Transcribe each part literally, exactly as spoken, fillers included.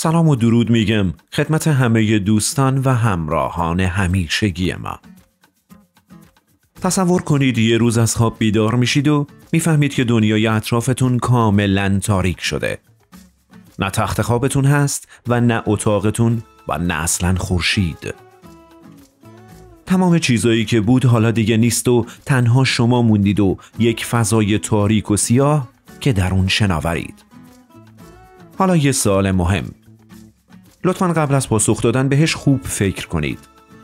سلام و درود میگم خدمت همه دوستان و همراهان همیشگی ما. تصور کنید یه روز از خواب بیدار میشید و میفهمید که دنیای اطرافتون کاملا تاریک شده. نه تخت خوابتون هست و نه اتاقتون و نه اصلا خورشید. تمام چیزایی که بود حالا دیگه نیست و تنها شما موندید و یک فضای تاریک و سیاه که در اون شناورید. حالا یه سوال مهم. لطفاً قبل از پاسخ دادن بهش خوب فکر کنید.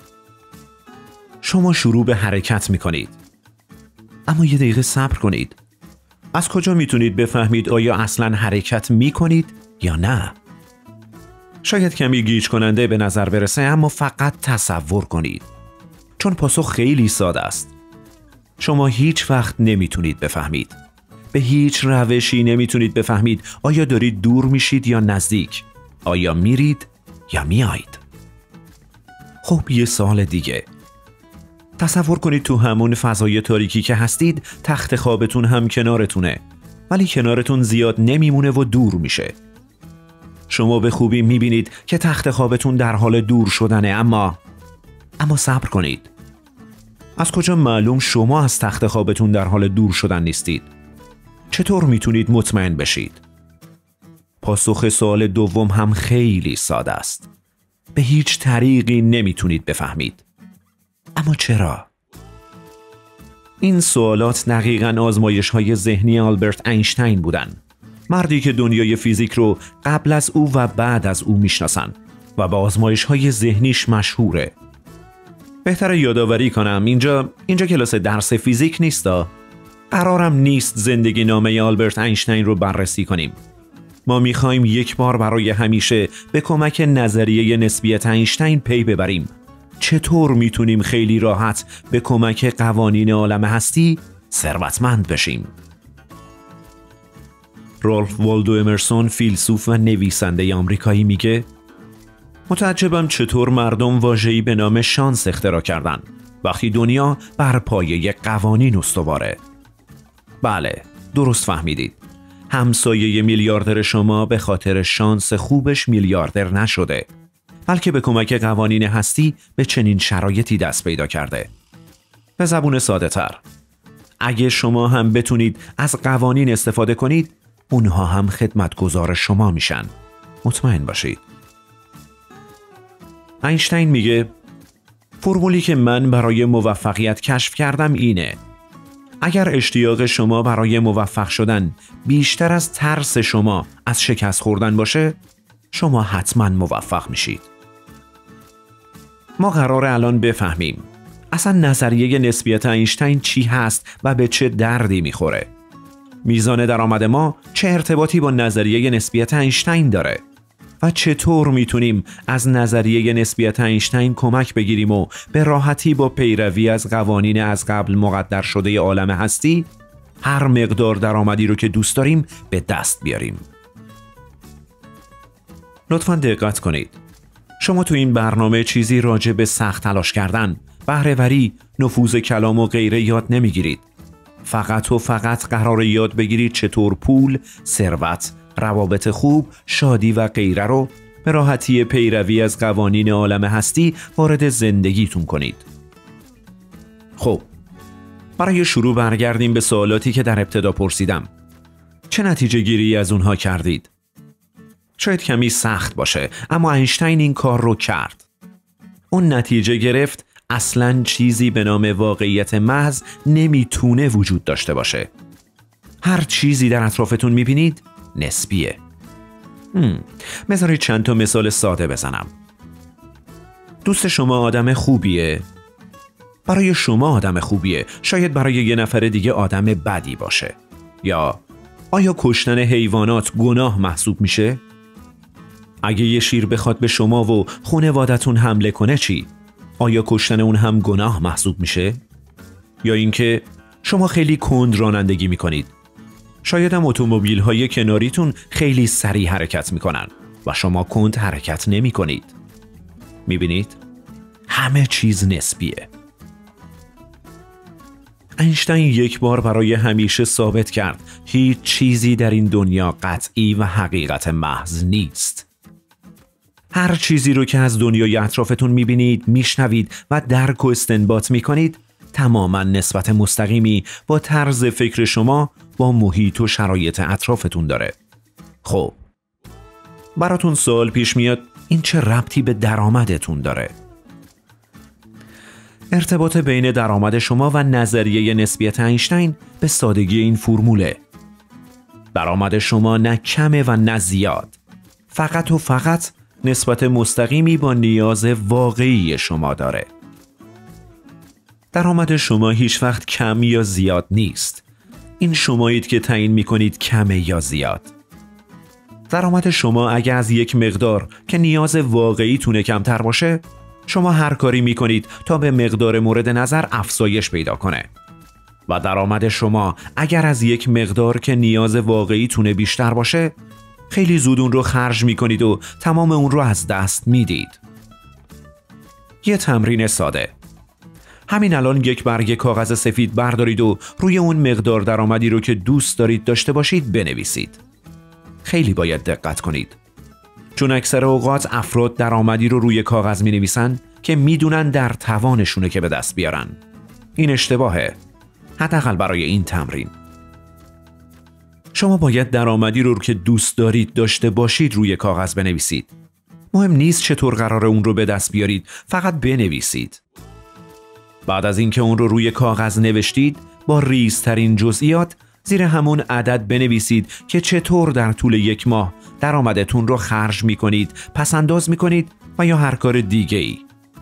شما شروع به حرکت میکنید. اما یه دقیقه صبر کنید. از کجا میتونید بفهمید آیا اصلاً حرکت میکنید یا نه؟ شاید کمی گیج کننده به نظر برسه، اما فقط تصور کنید. چون پاسخ خیلی ساده است. شما هیچ وقت نمیتونید بفهمید. به هیچ روشی نمیتونید بفهمید آیا دارید دور میشید یا نزدیک. آیا میرید یا میایید. خب یه سال دیگه. تصور کنید تو همون فضای تاریکی که هستید تخت خوابتون هم کنارتونه، ولی کنارتون زیاد نمیمونه و دور میشه. شما به خوبی میبینید که تخت خوابتون در حال دور شدنه، اما اما صبر کنید. از کجا معلوم شما از تخت خوابتون در حال دور شدن نیستید؟ چطور میتونید مطمئن بشید؟ پاسخ سوال دوم هم خیلی ساده است. به هیچ طریقی نمیتونید بفهمید. اما چرا؟ این سوالات دقیقاً آزمایش‌های ذهنی آلبرت اینشتین بودن. مردی که دنیای فیزیک رو قبل از او و بعد از او میشناسن و با آزمایش‌های ذهنیش مشهوره. بهتره یادآوری کنم اینجا اینجا کلاس درس فیزیک نیستا. قرارم نیست زندگی نامه آلبرت اینشتین رو بررسی کنیم. ما میخوایم یک بار برای همیشه به کمک نظریه نسبیت اینشتین پی ببریم. چطور میتونیم خیلی راحت به کمک قوانین عالم هستی ثروتمند بشیم؟ رالف والدو امرسون، فیلسوف و نویسنده آمریکایی میگه متعجبم چطور مردم واژه‌ای به نام شانس اختراع کردن وقتی دنیا بر پایه قوانین استواره. بله، درست فهمیدید. همسایه میلیاردر شما به خاطر شانس خوبش میلیاردر نشده، بلکه به کمک قوانین هستی به چنین شرایطی دست پیدا کرده. به زبون ساده تر، اگه شما هم بتونید از قوانین استفاده کنید، اونها هم خدمتگزار شما میشن. مطمئن باشید. اینشتین میگه فرمولی که من برای موفقیت کشف کردم اینه: اگر اشتیاق شما برای موفق شدن بیشتر از ترس شما از شکست خوردن باشه، شما حتما موفق میشید. ما قراره الان بفهمیم اصلا نظریه نسبیت اینشتین چی هست و به چه دردی میخوره. میزان درآمد ما چه ارتباطی با نظریه نسبیت اینشتین داره و چطور میتونیم از نظریه نسبیت اینشتین کمک بگیریم و به راحتی با پیروی از قوانین از قبل مقدر شده عالم هستی هر مقدار درآمدی رو که دوست داریم به دست بیاریم. لطفاً دقت کنید. شما تو این برنامه چیزی راجع به سخت تلاش کردن، بهره‌وری، نفوذ کلام و غیره یاد نمیگیرید. فقط و فقط قرار یاد بگیرید چطور پول، ثروت، روابط خوب، شادی و غیره رو به راحتی پیروی از قوانین عالم هستی وارد زندگیتون کنید. خب، برای شروع برگردیم به سوالاتی که در ابتدا پرسیدم. چه نتیجه گیری از اونها کردید؟ شاید کمی سخت باشه، اما اینشتین این کار رو کرد. اون نتیجه گرفت اصلاً چیزی به نام واقعیت محض نمیتونه وجود داشته باشه. هر چیزی در اطرافتون میبینید نسبیه. بذارید چند تا مثال ساده بزنم. دوست شما آدم خوبیه؟ برای شما آدم خوبیه، شاید برای یه نفر دیگه آدم بدی باشه. یا آیا کشتن حیوانات گناه محسوب میشه؟ اگه یه شیر بخواد به شما و خانوادتون حمله کنه چی؟ آیا کشتن اون هم گناه محسوب میشه؟ یا اینکه شما خیلی کند رانندگی میکنید. شاید هم اتومبیل های کناریتون خیلی سریع حرکت میکنن و شما کند حرکت نمی کنید. میبینید؟ همه چیز نسبیه. اینشتین یک بار برای همیشه ثابت کرد هیچ چیزی در این دنیا قطعی و حقیقت محض نیست. هر چیزی رو که از دنیای اطرافتون میبینید، میشنوید و درک و استنباط میکنید تماما نسبت مستقیمی با طرز فکر شما با محیط و شرایط اطرافتون داره. خب براتون سوال پیش میاد این چه ربطی به درآمدتون داره؟ ارتباط بین درآمد شما و نظریه نسبیت اینشتین به سادگی این فرموله: درآمد شما نه کمه و نه زیاد، فقط و فقط نسبت مستقیمی با نیاز واقعی شما داره. درآمد شما هیچ وقت کم یا زیاد نیست. این شمایید که تعیین میکنید کمه یا زیاد. درآمد شما اگه از یک مقدار که نیاز واقعی تونه کمتر باشه، شما هر کاری میکنید تا به مقدار مورد نظر افزایش پیدا کنه. و درآمد شما اگر از یک مقدار که نیاز واقعی تونه بیشتر باشه، خیلی زود اون رو خرج میکنید و تمام اون رو از دست میدید. یه تمرین ساده. همین الان یک برگ کاغذ سفید بردارید و روی اون مقدار درآمدی رو که دوست دارید داشته باشید بنویسید. خیلی باید دقت کنید، چون اکثر اوقات افراد درآمدی رو روی کاغذ می نویسن که میدونن در توانشونه که به دست بیارن. این اشتباهه، حداقل برای این تمرین. شما باید درآمدی رو که دوست دارید داشته باشید روی کاغذ بنویسید. مهم نیست چطور قراره اون رو به دست بیارید، فقط بنویسید. بعد از اینکه اون رو روی کاغذ نوشتید، با ریزترین جزئیات زیر همون عدد بنویسید که چطور در طول یک ماه درآمدتون رو خرج می‌کنید، پس‌انداز می‌کنید و یا هر کار دیگه‌ای.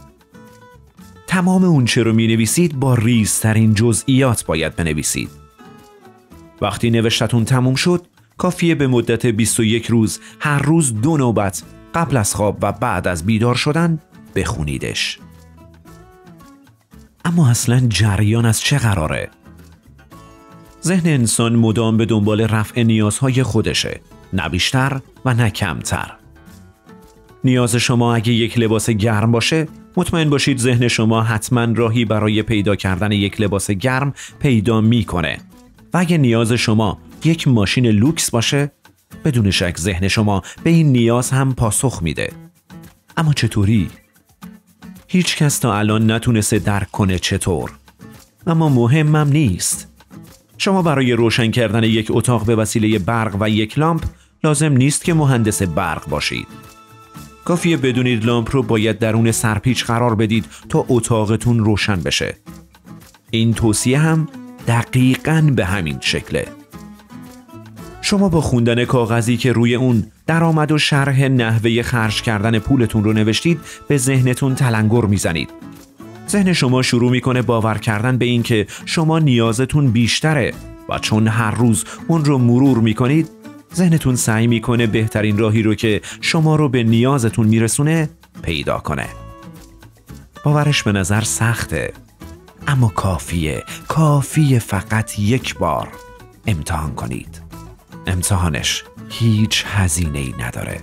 تمام اون چه رو می‌نویسید با ریزترین جزئیات باید بنویسید. وقتی نوشتتون تموم شد، کافیه به مدت بیست و یک روز هر روز دو نوبت قبل از خواب و بعد از بیدار شدن بخونیدش. اما اصلاً جریان از چه قراره؟ ذهن انسان مدام به دنبال رفع نیازهای خودشه، نه بیشتر و نه کمتر. نیاز شما اگه یک لباس گرم باشه، مطمئن باشید ذهن شما حتما راهی برای پیدا کردن یک لباس گرم پیدا میکنه. و اگه نیاز شما یک ماشین لوکس باشه، بدون شک ذهن شما به این نیاز هم پاسخ میده. اما چطوری؟ هیچ کس تا الان نتونسته درک کنه چطور. اما مهمم نیست. شما برای روشن کردن یک اتاق به وسیله برق و یک لامپ لازم نیست که مهندس برق باشید. کافیه بدونید لامپ رو باید درون سرپیچ قرار بدید تا اتاقتون روشن بشه. این توصیه هم دقیقاً به همین شکله. شما با خوندن کاغذی که روی اون درآمد و شرح نحوه خرج کردن پولتون رو نوشتید به ذهنتون تلنگر میزنید. ذهن شما شروع میکنه باور کردن به این که شما نیازتون بیشتره و چون هر روز اون رو مرور میکنید، ذهنتون سعی میکنه بهترین راهی رو که شما رو به نیازتون میرسونه پیدا کنه. باورش به نظر سخته، اما کافیه کافیه فقط یک بار امتحان کنید. امتحانش هیچ هزینه‌ای نداره.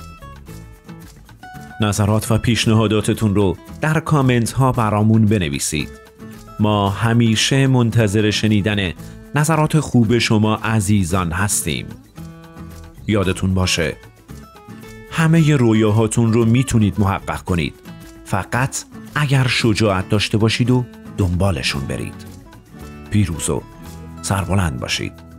نظرات و پیشنهاداتتون رو در کامنت ها برامون بنویسید. ما همیشه منتظر شنیدن نظرات خوب شما عزیزان هستیم. یادتون باشه همه رویاهاتون رو میتونید محقق کنید، فقط اگر شجاعت داشته باشید و دنبالشون برید. پیروز و سربلند باشید.